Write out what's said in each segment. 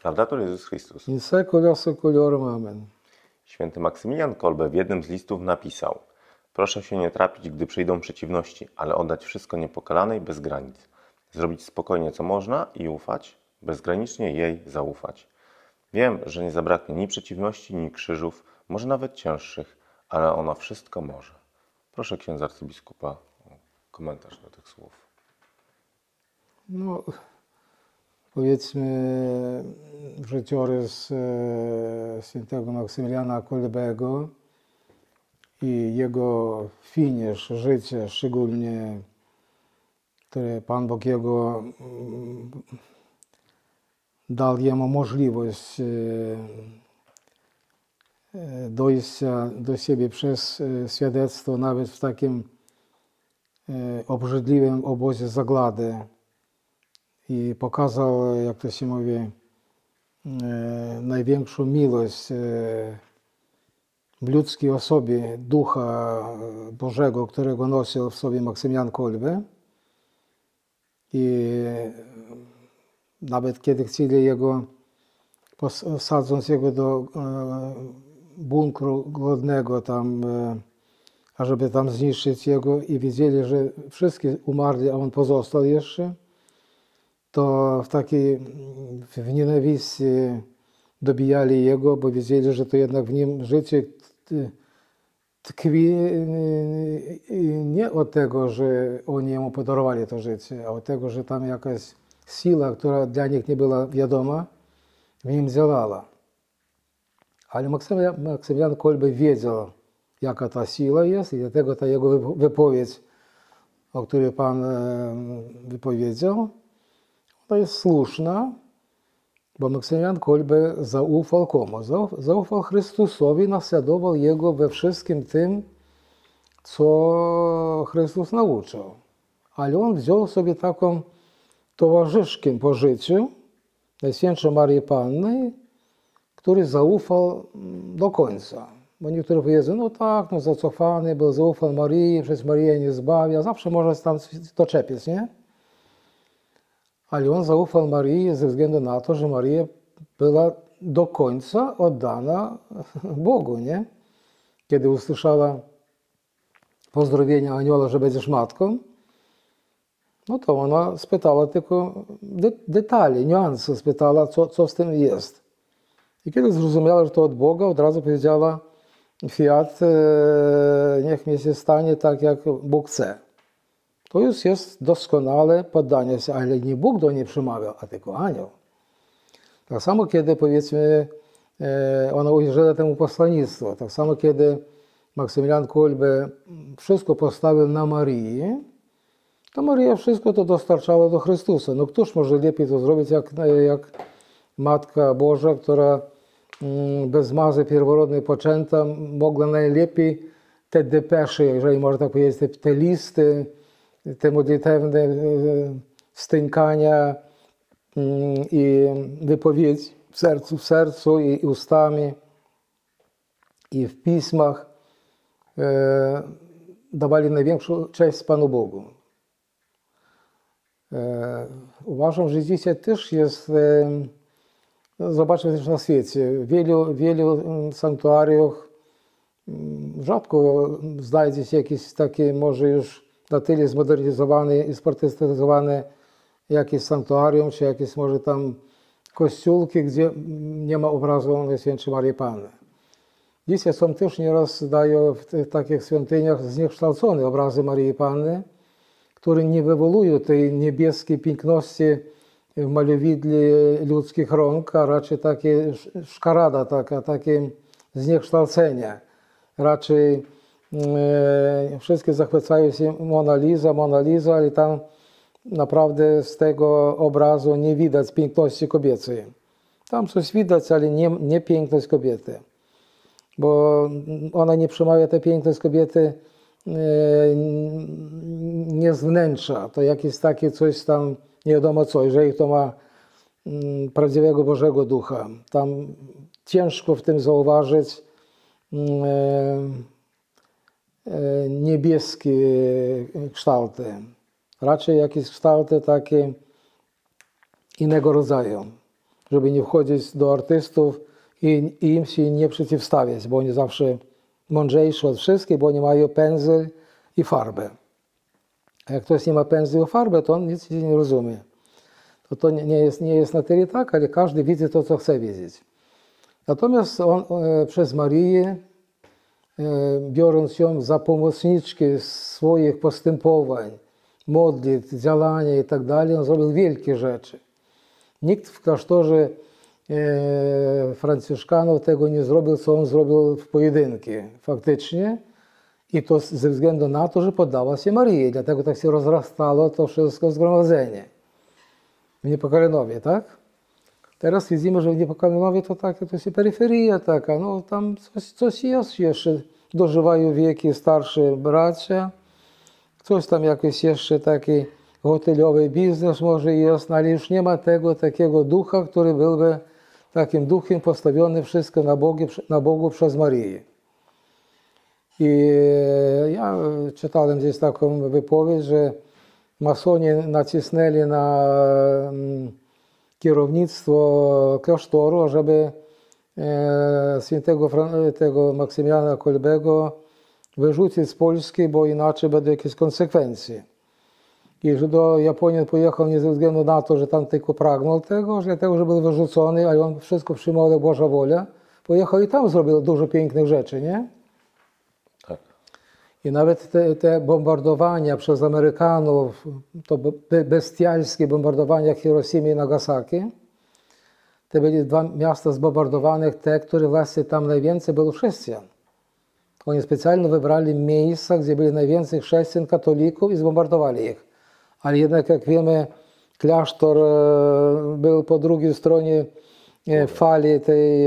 Laudator Jezus Chrystus. In secula seculorum. Amen. Święty Maksymilian Kolbe w jednym z listów napisał: proszę się nie trapić, gdy przyjdą przeciwności, ale oddać wszystko niepokalanej bez granic. Zrobić spokojnie co można i ufać, bezgranicznie jej zaufać. Wiem, że nie zabraknie ni przeciwności, ni krzyżów, może nawet cięższych, ale ona wszystko może. Proszę księdza arcybiskupa o komentarz do tych słów. No, powiedzmy, życiorys świętego Maksymiliana Kolbego i jego finisz życia, szczególnie który Pan Bóg jego dał jemu możliwość dojścia do siebie przez świadectwo nawet w takim obrzydliwym obozie zagłady i pokazał, jak to się mówi, największą miłość w ludzkiej osobie Ducha Bożego, którego nosił w sobie Maksymilian Kolbe. I nawet kiedy chcieli jego, sadząc jego do bunkru głodnego tam, ażeby tam zniszczyć jego i wiedzieli, że wszyscy umarli, a on pozostał jeszcze, to w nienawiści dobijali jego, bo wiedzieli, że to jednak w nim życie tkwi nie od tego, że oni jemu podarowali to życie, a od tego, że tam jakaś siła, która dla nich nie była wiadoma, w nim działała. Ale Maksymilian Kolbe wiedział, jaka ta siła jest, i dlatego ta jego wypowiedź, o której Pan wypowiedział, ona jest słuszna, bo Maksymilian Kolbe zaufał komu? Zaufał Chrystusowi, naśladował Jego we wszystkim tym, co Chrystus nauczył. Ale on wziął sobie taką towarzyszkę po życiu, Najświętszą Marię Pannę, który zaufał do końca. Bo niektórzy powiedzą, no tak, no zacofany był, zaufał Marii, przecież Maria nie zbawia, zawsze można tam doczepić, nie? Ale on zaufał Marii ze względu na to, że Maria była do końca oddana Bogu, nie? Kiedy usłyszała pozdrowienia anioła, że będziesz matką, no to ona spytała tylko detali, niuanse, spytała, co z tym jest. I kiedy zrozumiała, że to od Boga, od razu powiedziała: fiat, niech mi się stanie tak, jak Bóg chce. To już jest doskonale poddanie się, ale nie Bóg do niej przemawiał, a tylko anioł. Tak samo, kiedy, powiedzmy, ona uwierzyła temu poslanictwu, tak samo, kiedy Maksymilian Kolbe wszystko postawił na Marii, to Maria wszystko to dostarczała do Chrystusa. No któż może lepiej to zrobić, jak Matka Boża, która bez mazy pierworodnej poczęta mogła najlepiej te depesze, jeżeli można tak powiedzieć, te listy, te modlitewne stękania i wypowiedź w sercu i ustami i w pismach dawali największą cześć Panu Bogu. Uważam, że dzisiaj też jest, zobaczmy też na świecie, w wielu sanktuariach rzadko znajdzie się jakieś takie, może już na tyle zmodernizowane i sprotestowane jakieś sanktuarium, czy jakieś może tam kościółki, gdzie nie ma obrazu Najświętszej Marii Panny. Dzisiaj są też nieraz dają w takich świątyniach zniekształcone obrazy Marii Panny, które nie wywołują tej niebieskiej piękności w malowidle ludzkich rąk, a raczej takie szkarada, takie zniekształcenie. Raczej wszystkie zachwycają się Mona Lisa, ale tam naprawdę z tego obrazu nie widać piękności kobiecej. Tam coś widać, ale nie piękność kobiety. Bo ona nie przemawia tę piękność kobiety nie z wnętrza. To jakieś takie coś tam, nie wiadomo co, jeżeli to ma prawdziwego Bożego Ducha. Tam ciężko w tym zauważyć niebieskie kształty. Raczej jakieś kształty takie innego rodzaju. żeby nie wchodzić do artystów i im się nie przeciwstawiać, bo oni zawsze mądrzejsi od wszystkich, bo oni mają pędzel i farbę. A jak ktoś nie ma pędzla i farbę, to on nic nie rozumie. To nie jest na tyle tak, ale każdy widzi to, co chce widzieć. Natomiast on przez Marię, biorąc ją za pomocniczkę swoich postępowań, modlitw, działania i tak dalej, on zrobił wielkie rzeczy. Nikt w klasztorze franciszkanów tego nie zrobił, co on zrobił w pojedynku faktycznie. I to ze względu na to, że poddała się Maryi. Dlatego tak się rozrastało to wszystko zgromadzenie. W Niepokalanowie, tak? Teraz widzimy, że w Niepokalanowie to taka to się peryferia taka, no tam coś jest jeszcze. Dożywają wieki starsze bracia, coś tam jakiś jeszcze taki hotelowy biznes może jest, ale już nie ma tego takiego ducha, który byłby takim duchem postawiony wszystko na Bogu przez Marię. I ja czytałem gdzieś taką wypowiedź, że masoni nacisnęli na kierownictwo klasztoru, żeby świętego tego Maksymiliana Kolbego wyrzucić z Polski, bo inaczej będą jakieś konsekwencje. I że do Japonii pojechał nie ze względu na to, że tam tylko pragnął tego, że dlatego, że był wyrzucony, a on wszystko przyjmował jak Boża wola. Pojechał i tam zrobił dużo pięknych rzeczy, nie? Tak. I nawet te bombardowania przez Amerykanów, to bestialskie bombardowania Hirosimy i Nagasaki, to były dwa miasta zbombardowanych, te, które właśnie tam najwięcej było chrześcijan. Oni specjalnie wybrali miejsca, gdzie byli najwięcej chrześcijan, katolików i zbombardowali ich. Ale jednak, jak wiemy, klasztor był po drugiej stronie fali tej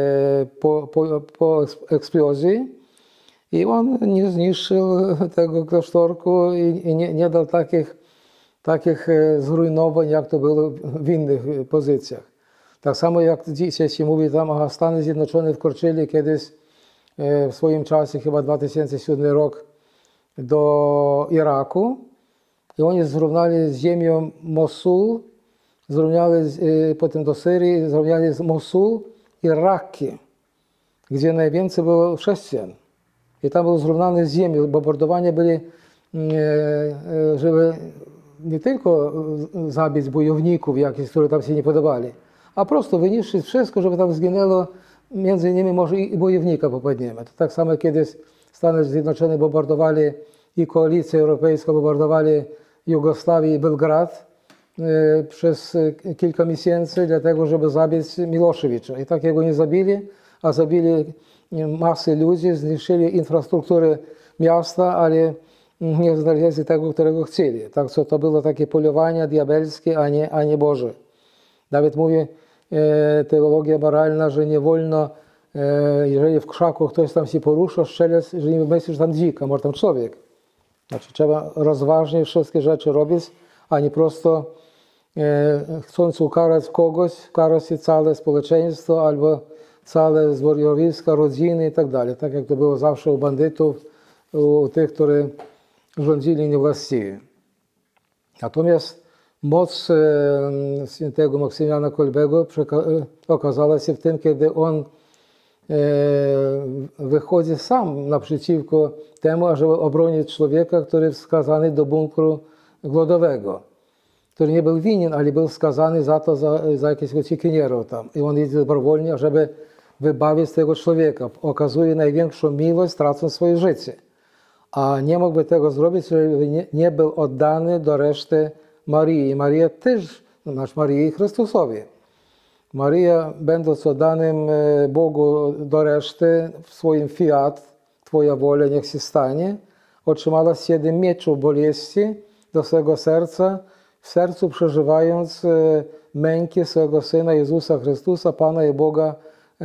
po eksplozji i on nie zniszczył tego klasztorku i nie dał takich zrujnowań, jak to było w innych pozycjach. Tak samo jak dzisiaj się mówi tam, Stany Zjednoczone wkroczyli kiedyś w swoim czasie, chyba 2007 rok, do Iraku i oni zrównali z ziemią Mosul, zrównali potem do Syrii, zrównali z Mosul i Rakki, gdzie najwięcej było chrześcijan. I tam było zrównane z ziemią. Bombardowania byli, żeby nie tylko zabić bojowników jakichś, które tam się nie podobali, a prostu wyniszczyć wszystko, żeby tam zginęło między innymi może i bojownika popadniemy. To tak samo kiedyś Stany Zjednoczone bombardowali i Koalicja Europejska bombardowali Jugosławię i Belgrad przez kilka miesięcy, dlatego żeby zabić Miloszewicza. I takiego nie zabili, a zabili masę ludzi, zniszczyli infrastrukturę miasta, ale nie znaleźli tego, którego chcieli. Tak co to było takie polowanie diabelskie, a nie Boże. Nawet mówi teologia moralna, że nie wolno, jeżeli w krzaku ktoś tam się porusza, strzelać, że nie myśli, że tam dzika, może tam człowiek. Znaczy trzeba rozważnie wszystkie rzeczy robić, a nie prosto chcąc ukarać kogoś, karać się całe społeczeństwo albo całe zborowiska, rodziny i tak dalej. Tak jak to było zawsze u bandytów, u tych, którzy rządzili niewłaściwie. Natomiast moc świętego Maksymiliana Kolbego okazała się w tym, kiedy on wychodzi sam naprzeciwko temu, ażeby obronić człowieka, który jest skazany do bunkru głodowego, który nie był winien, ale był skazany za to, za jakieś uciekinierów tam. I on idzie dobrowolnie, żeby wybawić tego człowieka. Okazuje największą miłość, tracąc swoje życie. A nie mógłby tego zrobić, jeżeli nie był oddany do reszty Maryi. Maria też, Maryi Chrystusowi. Maria, będąc oddanym Bogu do reszty, w swoim fiat, Twoja wola niech się stanie, otrzymała 7 mieczów boleści do swego serca, w sercu przeżywając męki swego Syna Jezusa Chrystusa, Pana i Boga,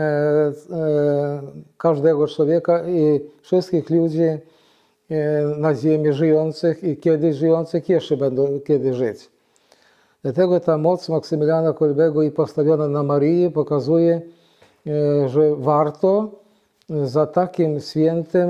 każdego człowieka i wszystkich ludzi na ziemi żyjących i kiedyś żyjących jeszcze będą kiedy żyć. Dlatego ta moc Maksymiliana Kolbego i postawiona na Marię pokazuje, że warto za takim świętym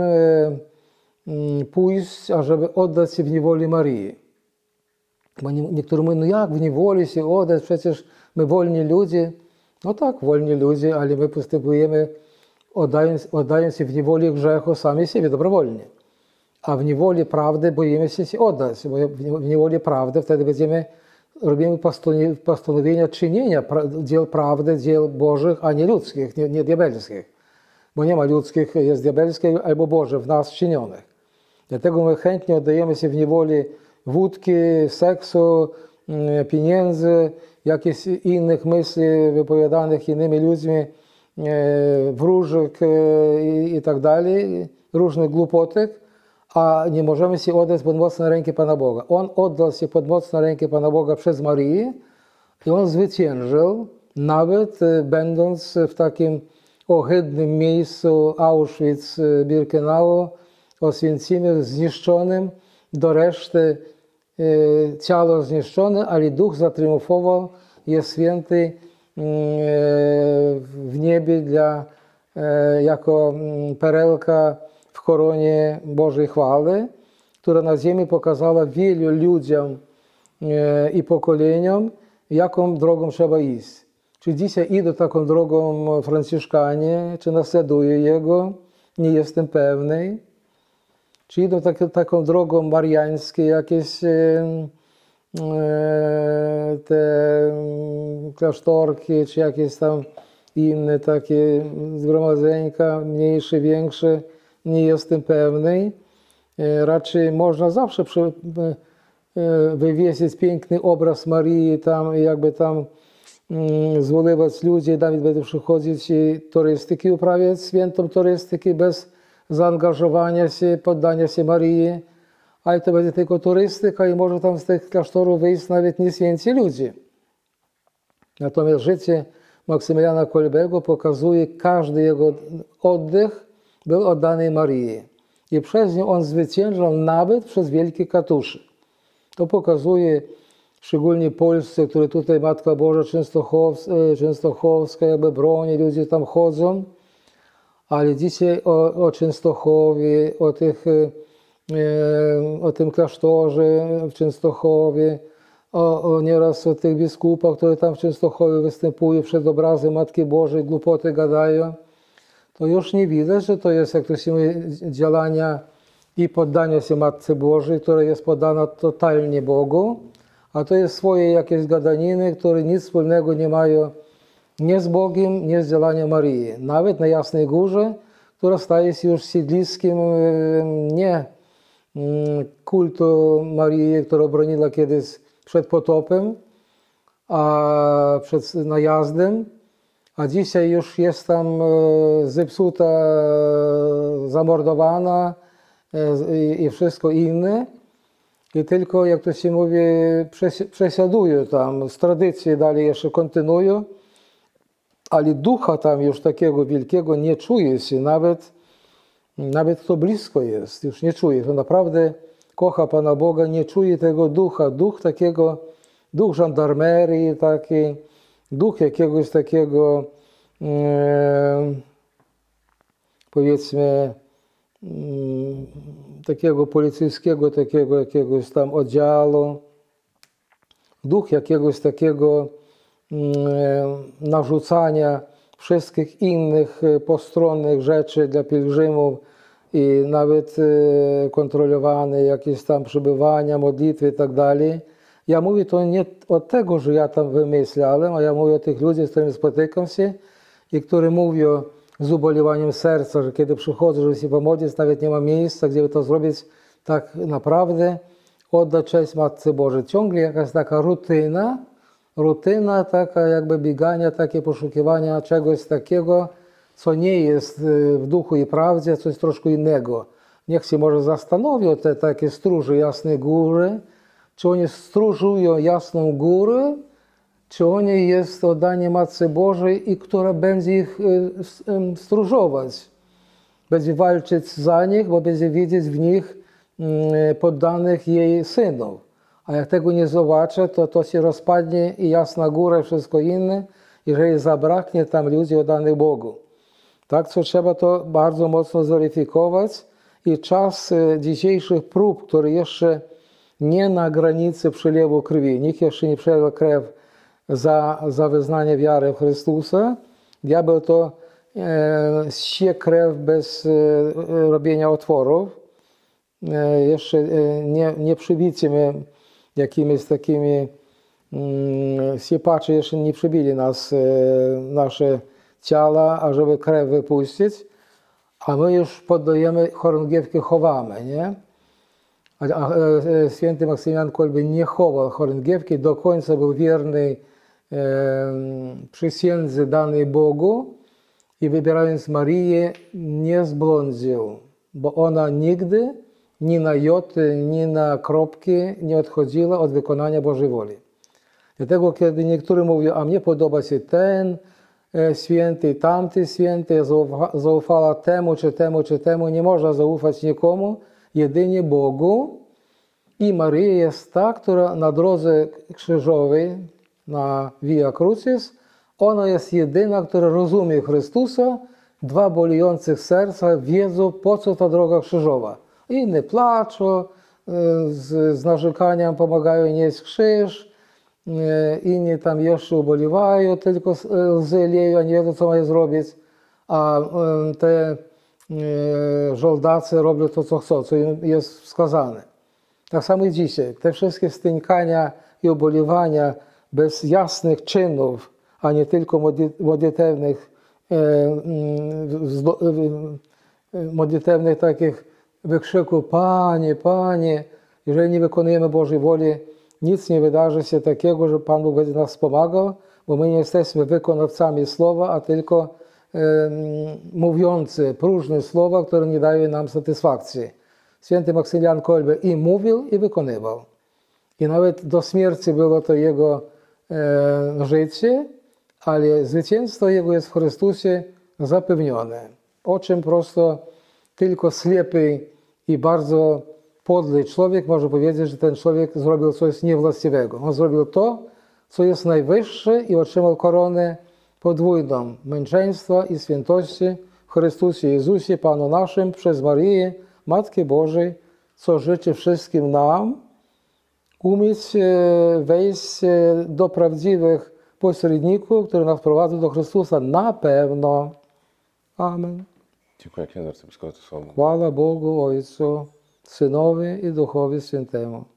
pójść, ażeby oddać się w niewoli Maryi. Bo niektórzy mówią, no jak w niewoli się oddać, przecież my wolni ludzie. No tak, wolni ludzie, ale my postępujemy, oddając się w niewoli grzechu sami siebie dobrowolnie. A w niewoli prawdy boimy się oddać, bo w niewoli prawdy wtedy robimy postanowienia czynienia dzieł prawdy, dzieł Bożych, a nie ludzkich, nie diabelskich. Bo nie ma ludzkich, jest diabelskich albo Boże w nas czynionych. Dlatego my chętnie oddajemy się w niewoli wódki, seksu, pieniędzy, jakichś innych myśli wypowiadanych innymi ludźmi, wróżek i tak dalej, różnych głupotek, a nie możemy się oddać pod mocne ręki Pana Boga. On oddał się pod mocne ręki Pana Boga przez Marię i on zwyciężył, nawet będąc w takim ohydnym miejscu Auschwitz-Birkenau, Oswięcimiu, zniszczonym do reszty, ciało zniszczone, ale duch zatriumfował, jest święty w niebie jako perełka w koronie Bożej chwały, która na ziemi pokazała wielu ludziom i pokoleniom, jaką drogą trzeba iść. Czy dzisiaj idą taką drogą Franciszkanie, czy naśladują Jego, nie jestem pewny. Czy idą taką drogą mariańskie jakieś te klasztorki, czy jakieś tam inne takie zgromadzenka, mniejsze, większe, nie jestem pewny. Raczej można zawsze wywiesić piękny obraz Marii tam, jakby tam zwoływać ludzi, nawet będą przychodzić i turystyki uprawiać, świętą turystyki bez zaangażowania się, poddania się Marii, ale to będzie tylko turystyka i może tam z tych klasztorów wyjść nawet nie święci ludzie. Natomiast życie Maksymiliana Kolbego pokazuje, każdy jego oddech był oddany Marii. I przez nią on zwyciężał nawet przez wielkie katusze. To pokazuje szczególnie Polsce, które tutaj Matka Boża Częstochowska jakby broni, ludzie tam chodzą. Ale dzisiaj o Częstochowie, o tym klasztorze w Częstochowie, nieraz o tych biskupach, które tam w Częstochowie występują przed obrazem Matki Bożej, głupoty gadają, to już nie widać, że to jest, jak to się mówi, działania i poddania się Matce Bożej, która jest poddana totalnie Bogu, a to jest swoje jakieś gadaniny, które nic wspólnego nie mają nie z Bogiem, nie z działaniem Marii. Nawet na Jasnej Górze, która staje się już siedliskiem nie kultu Marii, która broniła kiedyś przed potopem, a przed najazdem, a dzisiaj już jest tam zepsuta, zamordowana i wszystko inne. I tylko, jak to się mówi, przesiadują tam, z tradycji dalej jeszcze kontynuują, ale ducha tam już takiego wielkiego nie czuje się, nawet kto blisko jest, już nie czuje. To naprawdę kocha Pana Boga, nie czuje tego ducha, duch żandarmerii, taki, duch jakiegoś takiego, powiedzmy, takiego policyjskiego, takiego jakiegoś tam oddziału, duch jakiegoś takiego narzucania wszystkich innych postronnych rzeczy dla pielgrzymów i nawet kontrolowane jakieś tam przebywania, modlitwy i tak dalej. Ja mówię to nie od tego, że ja tam wymyślałem, a ja mówię o tych ludziach, z którymi spotykam się i którzy mówią z ubolewaniem serca, że kiedy przychodzą, żeby się pomodlić, nawet nie ma miejsca, gdzie by to zrobić tak naprawdę, oddać cześć Matce Bożej. Ciągle jakaś taka rutyna taka jakby biegania, takie poszukiwania czegoś takiego, co nie jest w duchu i prawdzie, a coś troszkę innego. Niech się może zastanowią te takie stróże Jasnej Góry, czy oni stróżują Jasną Górę, czy oni jest oddanie Matce Bożej i która będzie ich stróżować. Będzie walczyć za nich, bo będzie widzieć w nich poddanych jej synów. A jak tego nie zobaczę, to się rozpadnie i Jasna Góra i wszystko inne, jeżeli zabraknie tam ludzi oddanych Bogu. Tak, co trzeba to bardzo mocno zweryfikować i czas dzisiejszych prób, które jeszcze nie na granicy przelewu krwi, nikt jeszcze nie przelał krew za wyznanie wiary w Chrystusa. Diabeł to ssie krew bez robienia otworów. Jeszcze nie przybicimy jakimiś takimi siepacze jeszcze nie przybili nasze ciała, ażeby krew wypuścić, a my już poddajemy chorągiewki, chowamy, nie? A święty Maksymilian Kolbe nie chował chorągiewki, do końca był wierny przysiędze danej Bogu i wybierając Marię nie zbłądził, bo ona nigdy ni na joty, ni na kropki nie odchodziła od wykonania Bożej woli. Dlatego, kiedy niektórzy mówią, a mnie podoba się ten święty, tamty święty, ja zaufała temu, czy temu, nie można zaufać nikomu, jedynie Bogu. I Maryja jest ta, która na drodze krzyżowej, na Via Crucis, ona jest jedyna, która rozumie Chrystusa, dwa bolejących serca wiedzą, po co ta droga krzyżowa. Inni płaczą, z narzekaniem pomagają nieść krzyż, inni tam jeszcze ubolewają, tylko łzy leją, nie wiedzą, co mają zrobić, a te żołdacy robią to, co chcą, co im jest wskazane. Tak samo i dzisiaj. Te wszystkie stękania i ubolewania bez jasnych czynów, a nie tylko modlitewnych takich wykrzyków, Panie, Panie, jeżeli nie wykonujemy Bożej woli, nic nie wydarzy się takiego, że Pan Bóg będzie nas wspomagał, bo my nie jesteśmy wykonawcami słowa, a tylko mówiący próżne słowa, które nie dają nam satysfakcji. Święty Maksymilian Kolbe i mówił, i wykonywał. I nawet do śmierci było to jego życie, ale zwycięstwo jego jest w Chrystusie zapewnione. O czym prosto tylko ślepy i bardzo podły człowiek może powiedzieć, że ten człowiek zrobił coś niewłaściwego. On zrobił to, co jest najwyższe i otrzymał koronę podwójną męczeństwa i świętości w Chrystusie Jezusie, Panu naszym, przez Maryję, Matkę Bożej, co życzy wszystkim nam, umieć wejść do prawdziwych pośredników, które nas prowadzą do Chrystusa na pewno. Amen. Dziękuję księdzu arcybiskupowi. Chwała Bogu, Ojcu, Synowi i Duchowi Świętemu.